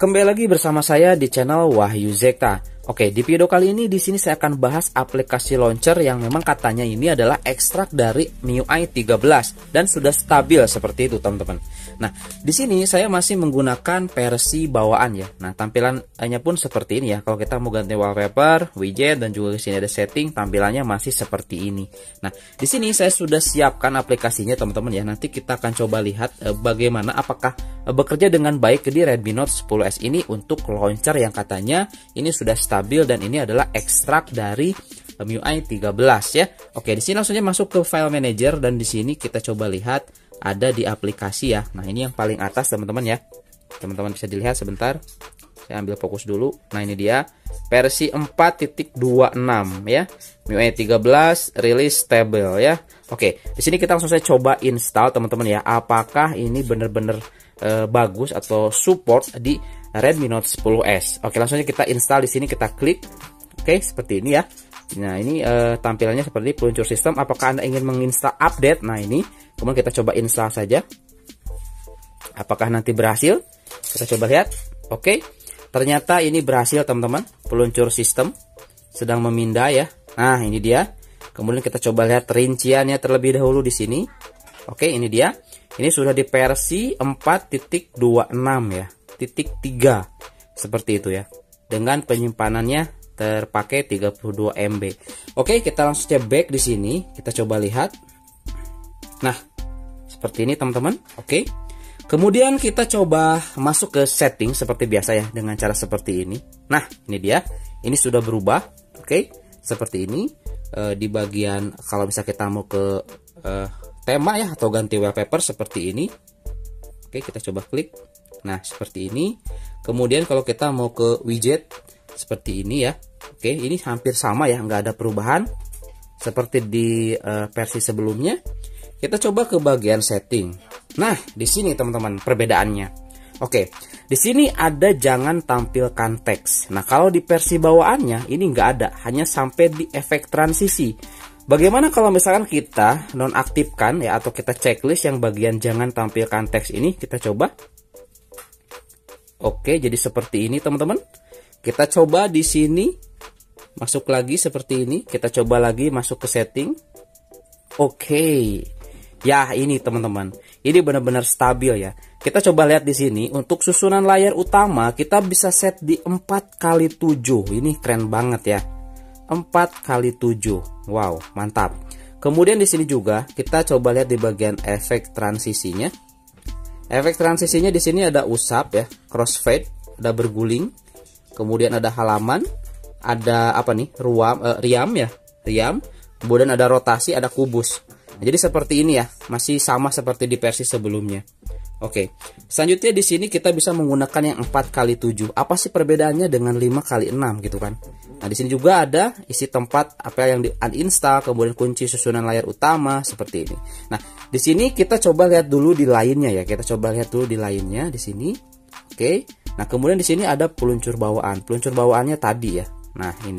Kembali lagi bersama saya di channel Wahyu Zekta. Oke, di video kali ini di sini saya akan bahas aplikasi launcher yang memang katanya ini adalah ekstrak dari MIUI 13 dan sudah stabil seperti itu, teman-teman. Nah, di sini saya masih menggunakan versi bawaan ya. Nah, tampilannya pun seperti ini ya. Kalau kita mau ganti wallpaper, widget, dan juga di sini ada setting, tampilannya masih seperti ini. Nah, di sini saya sudah siapkan aplikasinya, teman-teman ya. Nanti kita akan coba lihat bagaimana apakah bekerja dengan baik di Redmi Note 10S ini untuk launcher yang katanya ini sudah stabil dan ini adalah ekstrak dari MIUI 13 ya. Oke, di sini langsungnya masuk ke file manager dan di sini kita coba lihat ada di aplikasi ya. Nah, ini yang paling atas, teman-teman ya. Teman-teman bisa dilihat sebentar. Saya ambil fokus dulu. Nah, ini dia versi 4.26 ya. MIUI 13 release stable ya. Oke, di sini kita langsung saya coba install, teman-teman ya. Apakah ini benar-benar bagus atau support di Redmi Note 10S. Oke, langsung aja kita install di sini, kita klik. Oke, seperti ini ya. Nah, ini tampilannya seperti peluncur sistem. Apakah Anda ingin menginstal update? Nah, ini kemudian kita coba install saja. Apakah nanti berhasil? Kita coba lihat. Oke, ternyata ini berhasil, teman-teman. Peluncur sistem sedang memindai ya. Nah, ini dia. Kemudian kita coba lihat rinciannya terlebih dahulu di sini. Oke, ini dia. Ini sudah di versi 4.26 ya. Titik 3 seperti itu ya. Dengan penyimpanannya terpakai 32 MB. Oke, kita langsung saja back di sini. Kita coba lihat. Nah, seperti ini, teman-teman. Oke. Kemudian kita coba masuk ke setting seperti biasa ya, dengan cara seperti ini. Nah, ini dia. Ini sudah berubah. Oke, seperti ini. Di bagian kalau bisa kita mau ke tema ya atau ganti wallpaper seperti ini. Oke, kita coba klik. Nah, seperti ini. Kemudian kalau kita mau ke widget seperti ini ya. Oke, ini hampir sama ya, nggak ada perubahan seperti di versi sebelumnya. Kita coba ke bagian setting. Nah, di sini teman-teman perbedaannya. Oke, di sini ada jangan tampilkan teks. Nah, kalau di versi bawaannya ini nggak ada, hanya sampai di efek transisi. Bagaimana kalau misalkan kita nonaktifkan ya, atau kita checklist yang bagian jangan tampilkan teks ini? Kita coba. Oke, jadi seperti ini, teman-teman. Kita coba di sini masuk lagi seperti ini. Kita coba lagi masuk ke setting. Oke. Ya, ini teman-teman. Ini benar-benar stabil ya. Kita coba lihat di sini untuk susunan layar utama kita bisa set di 4x7. Ini keren banget ya. 4x7. Wow, mantap. Kemudian di sini juga kita coba lihat di bagian efek transisinya. Efek transisinya di sini ada usap ya, crossfade, ada berguling. Kemudian ada halaman, ada apa nih? Riam ya, riam. Kemudian ada rotasi, ada kubus. Nah, jadi seperti ini ya, masih sama seperti di versi sebelumnya. Oke, selanjutnya di sini kita bisa menggunakan yang 4x7. Apa sih perbedaannya dengan 5x6 gitu kan? Nah, di sini juga ada isi tempat apa yang di uninstall, kemudian kunci susunan layar utama seperti ini. Nah, di sini kita coba lihat dulu di lainnya ya. Kita coba lihat dulu di lainnya di sini. Oke. Nah, kemudian di sini ada peluncur bawaan. Peluncur bawaannya tadi ya. Nah, ini.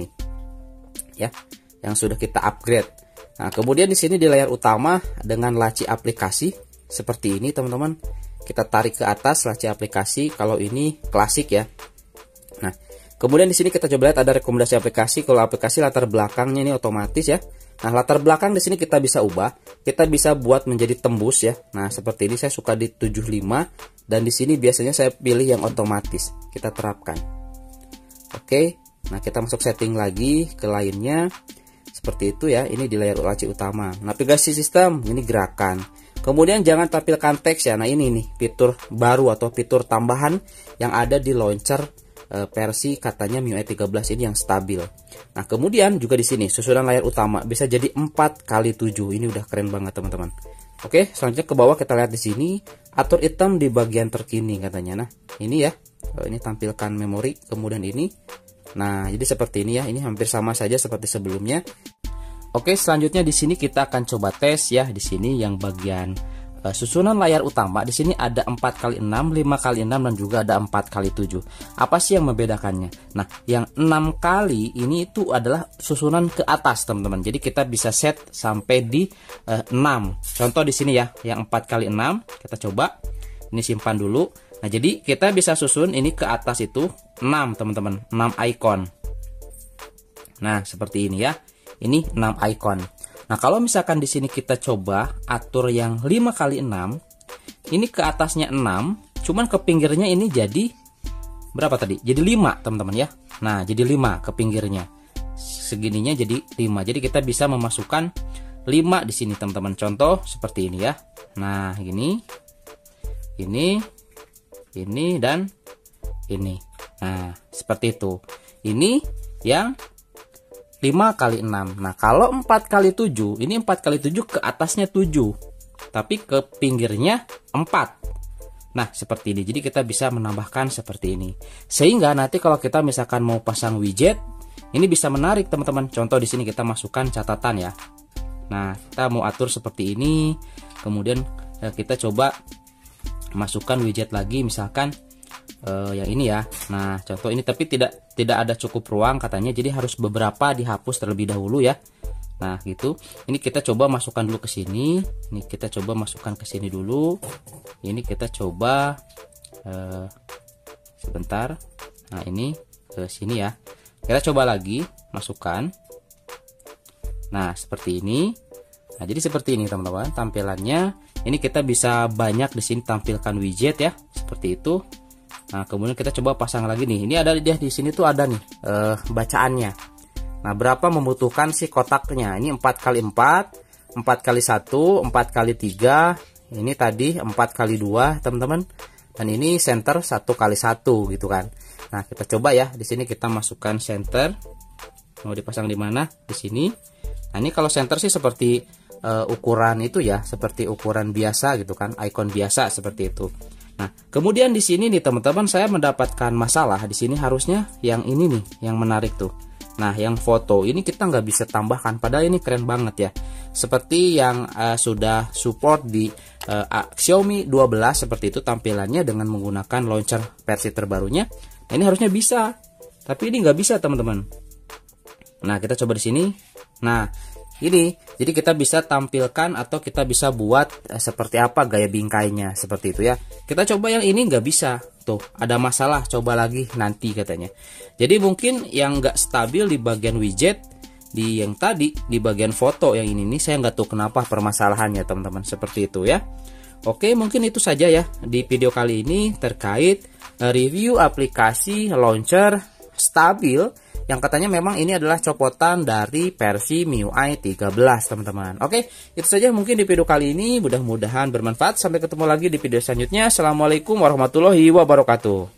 Ya, yang sudah kita upgrade. Nah, kemudian di sini di layar utama dengan laci aplikasi seperti ini, teman-teman. Kita tarik ke atas laci aplikasi. Kalau ini klasik ya. Nah, kemudian di sini kita coba lihat ada rekomendasi aplikasi. Kalau aplikasi latar belakangnya ini otomatis ya. Nah, latar belakang di sini kita bisa ubah. Kita bisa buat menjadi tembus ya. Nah, seperti ini saya suka di 75 dan di sini biasanya saya pilih yang otomatis. Kita terapkan. Oke. Nah, kita masuk setting lagi ke lainnya. Seperti itu ya. Ini di layar laci utama. Navigasi sistem, ini gerakan. Kemudian jangan tampilkan teks ya. Nah, ini nih fitur baru atau fitur tambahan yang ada di launcher versi katanya MIUI 13 ini yang stabil. Nah, kemudian juga di sini susunan layar utama bisa jadi 4x7. Ini udah keren banget, teman-teman. Oke, selanjutnya ke bawah kita lihat di sini atur item di bagian terkini katanya. Nah, ini ya. Ini tampilkan memori, kemudian ini. Nah, jadi seperti ini ya. Ini hampir sama saja seperti sebelumnya. Oke, selanjutnya di sini kita akan coba tes ya. Di sini yang bagian susunan layar utama di sini ada 4x6, 5x6 dan juga ada 4x7. Apa sih yang membedakannya? Nah, yang 6 kali ini itu adalah susunan ke atas, teman-teman. Jadi kita bisa set sampai di 6. Contoh di sini ya, yang 4x6 kita coba. Ini simpan dulu. Nah, jadi kita bisa susun ini ke atas itu 6 teman-teman, 6 icon. Nah, seperti ini ya. Ini 6 icon. Nah, kalau misalkan di sini kita coba atur yang 5 kali 6, ini ke atasnya 6, cuman ke pinggirnya ini jadi berapa tadi? Jadi 5, teman-teman ya. Nah, jadi 5 ke pinggirnya. Segininya jadi 5. Jadi kita bisa memasukkan 5 di sini, teman-teman. Contoh seperti ini ya. Nah, ini dan ini. Nah, seperti itu. Ini yang 5 kali 6. Nah, kalau 4 kali 7, ini 4 kali 7 ke atasnya 7, tapi ke pinggirnya 4. Nah, seperti ini. Jadi kita bisa menambahkan seperti ini. Sehingga nanti kalau kita misalkan mau pasang widget, ini bisa menarik, teman-teman. Contoh di sini kita masukkan catatan ya. Nah, kita mau atur seperti ini. Kemudian kita coba masukkan widget lagi, misalkan yang ini ya. Nah, contoh ini, tapi tidak ada cukup ruang katanya, jadi harus beberapa dihapus terlebih dahulu ya. Nah, gitu. Ini kita coba masukkan dulu ke sini. Ini kita coba masukkan ke sini dulu. Ini kita coba sebentar. Nah, ini ke sini ya. Kita coba lagi masukkan. Nah, seperti ini. Nah, jadi seperti ini teman-teman tampilannya. Ini kita bisa banyak di sini tampilkan widget ya, seperti itu. Nah, kemudian kita coba pasang lagi nih. Ini ada dia di sini tuh ada nih bacaannya. Nah, berapa membutuhkan si kotaknya? Ini 4 kali 4, 4 kali 1, 4 kali 3. Ini tadi 4 kali 2, teman-teman. Dan ini center 1 kali 1 gitu kan. Nah, kita coba ya. Di sini kita masukkan center. Mau dipasang di mana? Di sini. Nah, ini kalau center sih seperti ukuran itu ya, seperti ukuran biasa gitu kan, icon biasa seperti itu. Nah, kemudian di sini nih teman-teman, saya mendapatkan masalah di sini. Harusnya yang ini nih yang menarik tuh. Nah, yang foto ini kita nggak bisa tambahkan, padahal ini keren banget ya. Seperti yang sudah support di Xiaomi 12 seperti itu tampilannya dengan menggunakan launcher versi terbarunya. Nah, ini harusnya bisa, tapi ini nggak bisa teman-teman. Nah, kita coba di sini. Nah, ini jadi kita bisa tampilkan atau kita bisa buat seperti apa gaya bingkainya seperti itu ya. Kita coba yang ini nggak bisa tuh, ada masalah, coba lagi nanti katanya. Jadi mungkin yang nggak stabil di bagian widget, di yang tadi di bagian foto yang ini nih, saya nggak tahu kenapa permasalahannya teman-teman, seperti itu ya. Oke, mungkin itu saja ya di video kali ini terkait review aplikasi launcher stabil yang katanya memang ini adalah copotan dari versi MIUI 13 teman-teman. Oke, itu saja mungkin di video kali ini, mudah-mudahan bermanfaat. Sampai ketemu lagi di video selanjutnya. Assalamualaikum warahmatullahi wabarakatuh.